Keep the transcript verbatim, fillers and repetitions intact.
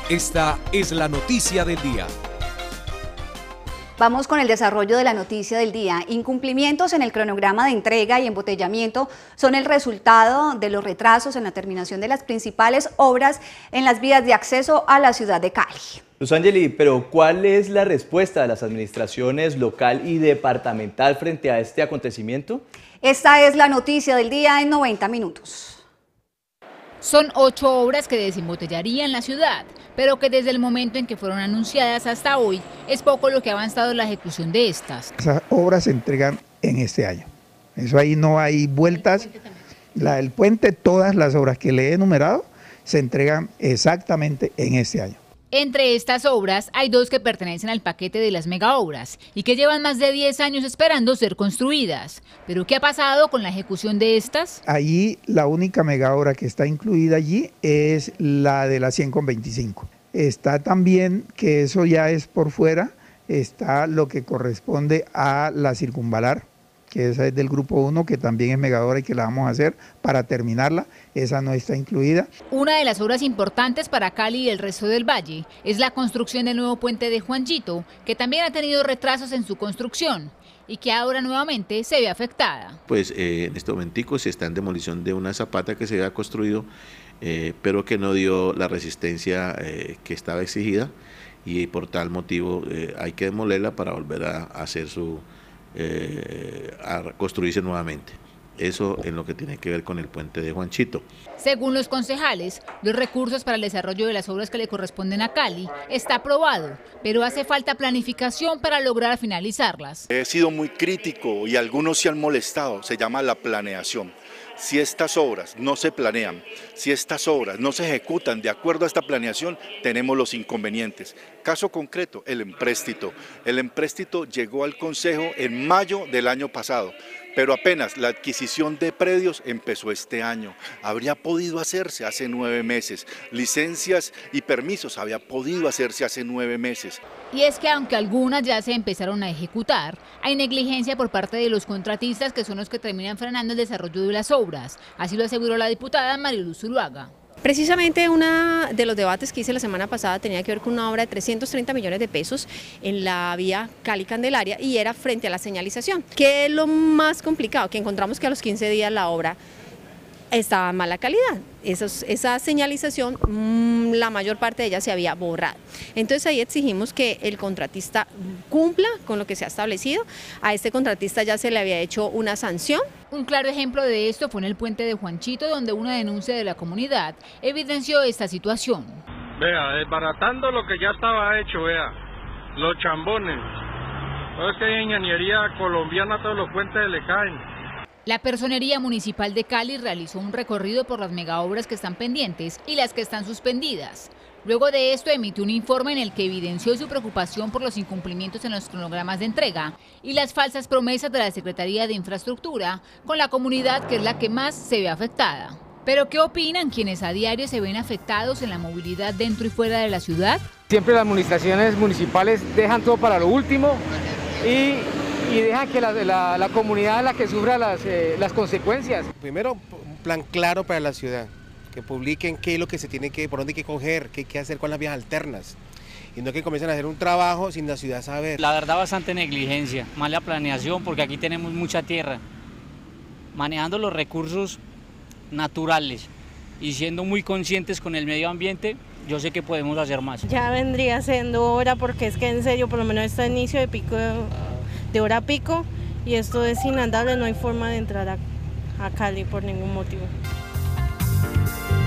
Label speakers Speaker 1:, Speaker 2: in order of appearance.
Speaker 1: Esta es la noticia del día.
Speaker 2: Vamos con el desarrollo de la noticia del día. Incumplimientos en el cronograma de entrega y embotellamiento son el resultado de los retrasos en la terminación de las principales obras en las vías de acceso a la ciudad de Cali.
Speaker 3: Luz Angeli, pero ¿cuál es la respuesta de las administraciones local y departamental frente a este acontecimiento?
Speaker 2: Esta es la noticia del día en noventa minutos.
Speaker 4: Son ocho obras que desembotellarían la ciudad, pero que desde el momento en que fueron anunciadas hasta hoy es poco lo que ha avanzado en la ejecución de estas.
Speaker 5: Esas obras se entregan en este año. Eso ahí no hay vueltas. La del puente, todas las obras que le he enumerado se entregan exactamente en este año.
Speaker 4: Entre estas obras hay dos que pertenecen al paquete de las megaobras y que llevan más de diez años esperando ser construidas. ¿Pero qué ha pasado con la ejecución de estas?
Speaker 5: Allí la única megaobra que está incluida allí es la de la cien con veinticinco. Está también, que eso ya es por fuera, está lo que corresponde a la circunvalar, que esa es del grupo uno, que también es megaobra y que la vamos a hacer para terminarla, esa no está incluida.
Speaker 4: Una de las obras importantes para Cali y el resto del valle es la construcción del nuevo puente de Juanchito, que también ha tenido retrasos en su construcción y que ahora nuevamente se ve afectada.
Speaker 6: Pues eh, en este momentico se está en demolición de una zapata que se había construido, eh, pero que no dio la resistencia eh, que estaba exigida, y por tal motivo eh, hay que demolerla para volver a, a hacer su... Eh, a construirse nuevamente. Eso en lo que tiene que ver con el puente de Juanchito.
Speaker 4: Según los concejales, los recursos para el desarrollo de las obras que le corresponden a Cali está aprobado, pero hace falta planificación para lograr finalizarlas.
Speaker 7: He sido muy crítico y algunos se han molestado, se llama la planeación. Si estas obras no se planean, si estas obras no se ejecutan de acuerdo a esta planeación, tenemos los inconvenientes. Caso concreto, el empréstito. El empréstito llegó al Consejo en mayo del año pasado, pero apenas la adquisición de predios empezó este año. Habría podido hacerse hace nueve meses. Licencias y permisos había podido hacerse hace nueve meses.
Speaker 4: Y es que aunque algunas ya se empezaron a ejecutar, hay negligencia por parte de los contratistas, que son los que terminan frenando el desarrollo de las obras. Así lo aseguró la diputada Mariluz Zuluaga.
Speaker 8: Precisamente uno de los debates que hice la semana pasada tenía que ver con una obra de trescientos treinta millones de pesos en la vía Cali-Candelaria, y era frente a la señalización. ¿Qué es lo más complicado? Que encontramos que a los quince días la obra estaba en mala calidad. Esos, esa señalización, mmm, la mayor parte de ella se había borrado. Entonces ahí exigimos que el contratista cumpla con lo que se ha establecido. A este contratista ya se le había hecho una sanción.
Speaker 4: Un claro ejemplo de esto fue en el puente de Juanchito, donde una denuncia de la comunidad evidenció esta situación.
Speaker 9: Vea, desbaratando lo que ya estaba hecho, vea, los chambones. No es que hay ingeniería colombiana, todos los puentes le caen.
Speaker 4: La Personería Municipal de Cali realizó un recorrido por las megaobras que están pendientes y las que están suspendidas. Luego de esto emitió un informe en el que evidenció su preocupación por los incumplimientos en los cronogramas de entrega y las falsas promesas de la Secretaría de Infraestructura con la comunidad, que es la que más se ve afectada. ¿Pero qué opinan quienes a diario se ven afectados en la movilidad dentro y fuera de la ciudad?
Speaker 10: Siempre las administraciones municipales dejan todo para lo último y... y dejan que la, la, la comunidad es la que sufra las, eh, las consecuencias.
Speaker 11: Primero, un plan claro para la ciudad, que publiquen qué es lo que se tiene que, por dónde hay que coger, qué hay que hacer con las vías alternas, y no que comiencen a hacer un trabajo sin la ciudad saber.
Speaker 12: La verdad, bastante negligencia, mala planeación, porque aquí tenemos mucha tierra, manejando los recursos naturales y siendo muy conscientes con el medio ambiente. Yo sé que podemos hacer más.
Speaker 13: Ya vendría siendo hora, porque es que en serio, por lo menos este inicio de pico de hora pico, y esto es inandable, no hay forma de entrar a, a Cali por ningún motivo.